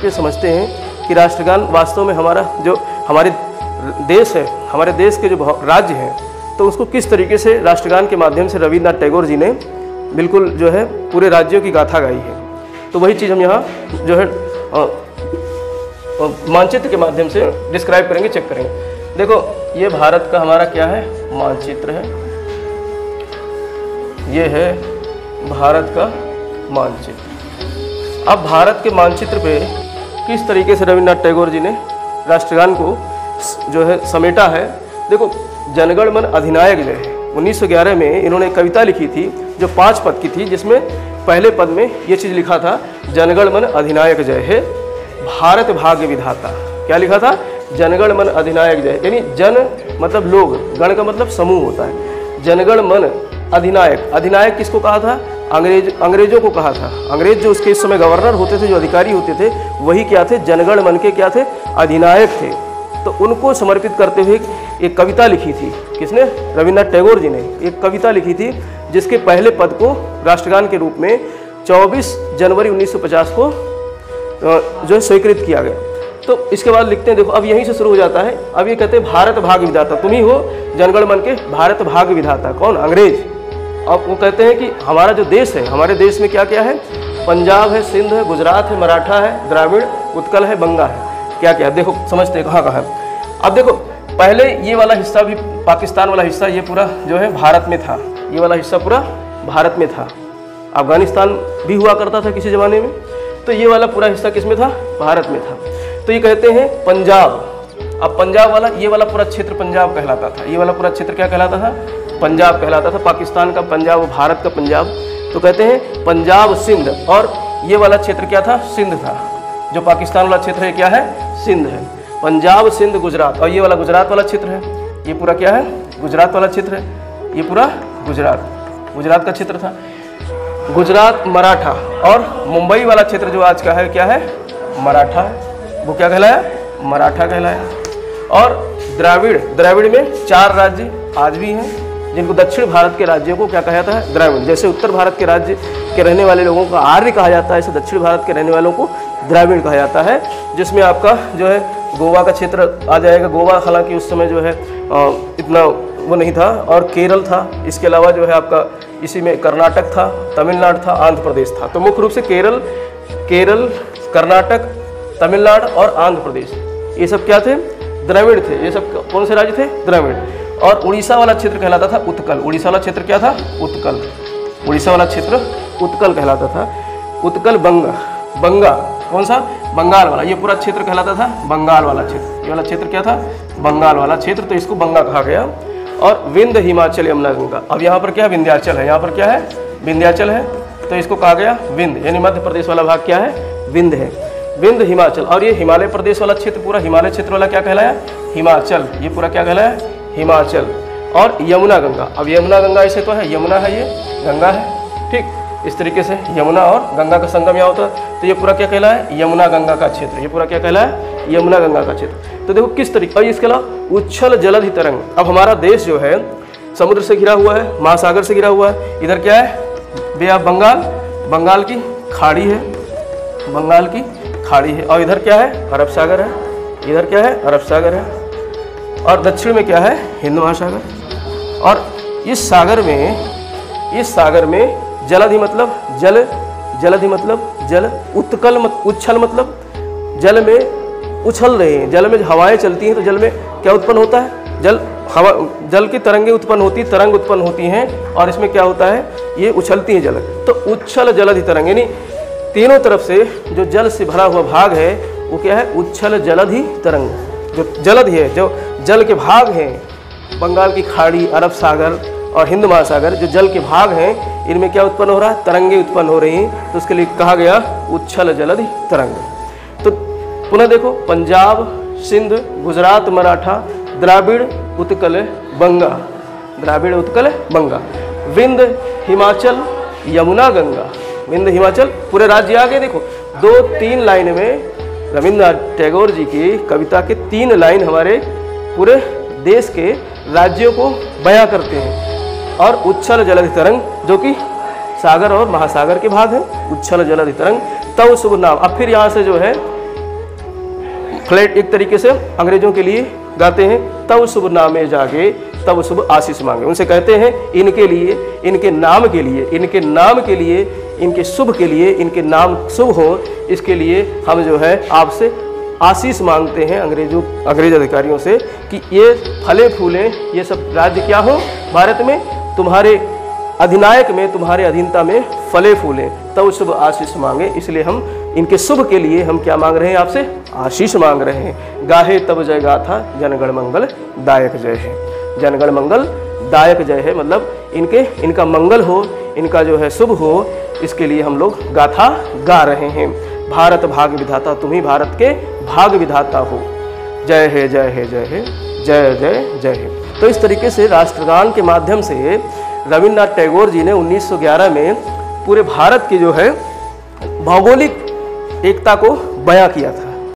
करके समझते हैं कि राष्ट्रगान वास्तव में हमारा जो हमारे देश है, हमारे देश के जो राज्य हैं, तो उसको किस तरीके से राष्ट्रगान के माध्यम से रविन्द्रनाथ टैगोर जी ने बिल्कुल जो है पूरे राज्यों की गाथा गाई है। तो वही चीज़ हम यहाँ जो है मानचित्र के माध्यम से डिस्क्राइब करेंगे, चेक करेंगे। देखो ये भारत का हमारा क्या है, मानचित्र है। ये है भारत का मानचित्र। अब भारत के मानचित्र पे किस तरीके से रविन्द्रनाथ टैगोर जी ने राष्ट्रगान को जो है समेटा है। देखो जनगण मन अधिनायक जय है, 1911 में इन्होंने कविता लिखी थी जो 5 पद की थी, जिसमें पहले पद में ये चीज़ लिखा था, जनगण मन अधिनायक जय है भारत भाग्य विधाता। क्या लिखा था, जनगण मन अधिनायक जय, यानी जन मतलब लोग, गण का मतलब समूह होता है। जनगण मन अधिनायक, अधिनायक किसको कहा था, अंग्रेजों को कहा था। अंग्रेज जो उसके इस समय गवर्नर होते थे, जो अधिकारी होते थे, वही क्या थे, जनगण मन के क्या थे, अधिनायक थे। तो उनको समर्पित करते हुए एक कविता लिखी थी, किसने, रविन्द्रनाथ टैगोर जी ने एक कविता लिखी थी, जिसके पहले पद को राष्ट्रगान के रूप में 24 जनवरी 1950 को जो है स्वीकृत किया गया। तो इसके बाद लिखते हैं, देखो अब यहीं से शुरू हो जाता है। अब ये कहते हैं भारत भाग्य विधाता, तुम ही हो जनगण मन के भारत भाग्य विधाता। कौन, अंग्रेज। अब वो कहते हैं कि हमारा जो देश है, हमारे देश में क्या क्या है, पंजाब है, सिंध है, गुजरात है, मराठा है, द्राविड़, उत्कल है, बंगा है, क्या क्या। देखो समझते हैं कहाँ कहाँ है। अब देखो पहले ये वाला हिस्सा भी, पाकिस्तान वाला हिस्सा, ये पूरा जो है भारत में था, ये वाला हिस्सा पूरा भारत में था। अफगानिस्तान भी हुआ करता था किसी ज़माने में, तो ये वाला पूरा हिस्सा किस में था, भारत में था। तो ये कहते हैं पंजाब। अब पंजाब वाला, ये वाला पूरा क्षेत्र पंजाब कहलाता था, ये वाला पूरा क्षेत्र क्या कहलाता था, पंजाब कहलाता था। पाकिस्तान का पंजाब, भारत का पंजाब। तो कहते हैं पंजाब सिंध, और ये वाला क्षेत्र क्या था, सिंध था। जो पाकिस्तान वाला क्षेत्र है क्या है, सिंध है। पंजाब सिंध गुजरात, और ये वाला गुजरात वाला क्षेत्र है, ये पूरा क्या है, गुजरात वाला क्षेत्र है, ये पूरा गुजरात का क्षेत्र था। गुजरात मराठा, और मुंबई वाला क्षेत्र जो आज का है क्या है, मराठा है, वो क्या कहलाया, मराठा कहलाया। और द्राविड़ में 4 राज्य आज भी हैं, जिनको दक्षिण भारत के राज्यों को क्या कहा जाता है, द्राविड़। जैसे उत्तर भारत के राज्य के रहने वाले लोगों को आर्य कहा जाता है, ऐसे दक्षिण भारत के रहने वालों को द्राविड़ कहा जाता है। जिसमें आपका जो है गोवा का क्षेत्र आ जाएगा। गोवा हालांकि उस समय जो है इतना वो नहीं था, और केरल था। इसके अलावा जो है आपका इसी में कर्नाटक था, तमिलनाडु था, आंध्र प्रदेश था। तो मुख्य रूप से केरल, कर्नाटक, तमिलनाडु और आंध्र प्रदेश, ये सब क्या थे, द्रविड़ थे। ये सब कौन से राज्य थे, द्रविड़। और उड़ीसा वाला क्षेत्र कहलाता था उत्कल। उड़ीसा वाला क्षेत्र क्या था, उत्कल। उड़ीसा वाला क्षेत्र उत्कल कहलाता था। उत्कल बंगा कौन सा, बंगाल वाला। ये पूरा क्षेत्र कहलाता था बंगाल वाला क्षेत्र। ये वाला क्षेत्र क्या था, बंगाल वाला क्षेत्र, तो इसको बंगा कहा गया। और विंध्य, हिमाचल, यमुना, गंगा। अब यहाँ पर क्या है, विंध्याचल है। यहाँ पर क्या है, विंध्याचल है, तो इसको कहा गया विंध्य, यानी मध्य प्रदेश वाला भाग क्या है, विंध्य है। विंध्य, हिमाचल। और ये हिमालय प्रदेश वाला क्षेत्र, पूरा हिमालय क्षेत्र वाला क्या कहलाया, हिमाचल। ये पूरा क्या कहलाया, हिमाचल। और यमुना गंगा। अब यमुना गंगा ऐसे तो है, यमुना है, ये गंगा है, ठीक। इस तरीके से यमुना और गंगा का संगम यहाँ होता है, तो ये पूरा क्या कहलाया, यमुना गंगा का क्षेत्र। ये पूरा क्या कहलाया, यमुना गंगा का क्षेत्र। तो देखो किस तरीके। और इसके अलावा उच्छल जलधि तरंग। अब हमारा देश जो है समुद्र से घिरा हुआ है, महासागर से घिरा हुआ है। इधर क्या है, बे ऑफ बंगाल, बंगाल की खाड़ी है, बंगाल की खाड़ी है। और इधर क्या है, अरब सागर है। इधर क्या है, अरब सागर है। और दक्षिण में क्या है, हिंद महासागर। और इस सागर में जलधि मतलब जल, जलधि मतलब जल, उत्कल उच्छल मतलब जल में उछल रहे हैं। जल में हवाएं चलती हैं, तो जल में क्या उत्पन्न होता है, जल की तरंगें उत्पन्न होती, तरंग उत्पन्न होती हैं, और इसमें क्या होता है, ये उछलती हैं जल। तो उच्छल जलधि तरंग, यानी तीनों तरफ से जो जल से भरा हुआ भाग है वो क्या है, उच्छल जलधि तरंग। जो जलधि है, जो जल के भाग हैं, बंगाल की खाड़ी, अरब सागर और हिंद महासागर, जो जल के भाग हैं, इनमें क्या उत्पन्न हो रहा है, तरंगे उत्पन्न हो रही हैं। तो उसके लिए कहा गया उच्छल जलधि तरंग। तो पुनः देखो, पंजाब, सिंध, गुजरात, मराठा, द्राविड़, उत्कल, बंगा। द्राविड़, उत्कल, बंगा। विंध्य, हिमाचल, यमुना, गंगा। विंध्य, हिमाचल, पूरे राज्य आ गए। देखो 2-3 लाइन में रविन्द्रनाथ टैगोर जी की कविता के 3 लाइन हमारे पूरे देश के राज्यों को बयां करते हैं। और उच्छल जलधि तरंग, जो कि सागर और महासागर के भाग हैं, उच्छल जलधि तरंग, तव शुभ नाम। अब फिर यहाँ से जो है फ्लैट एक तरीके से अंग्रेजों के लिए गाते हैं, तब शुभ नामे जागे तब शुभ आशीष मांगे। उनसे कहते हैं इनके लिए, इनके नाम के लिए, इनके नाम के लिए, इनके शुभ के लिए, इनके नाम शुभ हो, इसके लिए हम जो है आपसे आशीष मांगते हैं अंग्रेज अधिकारियों से कि ये फले फूलें, ये सब राज्य क्या हो भारत में, तुम्हारे अधिनायक में, तुम्हारे अधीनता में फले फूलें, तब शुभ आशीष मांगे। इसलिए हम इनके शुभ के लिए हम क्या मांग रहे हैं आपसे, आशीष मांग रहे हैं। गाहे तब जय गाथा जनगण मंगल दायक जय है। जनगण मंगल दायक जय है, मतलब इनका मंगल हो, इनका जो है शुभ हो, इसके लिए हम लोग गाथा गा रहे हैं। भारत भाग्य विधाता, तुम ही भारत के भाग्य विधाता हो। जय है जय है जय है, जय जय जय है। तो इस तरीके से राष्ट्रगान के माध्यम से रविन्द्रनाथ टैगोर जी ने 1911 में पूरे भारत की जो है भौगोलिक एकता को बयां किया था।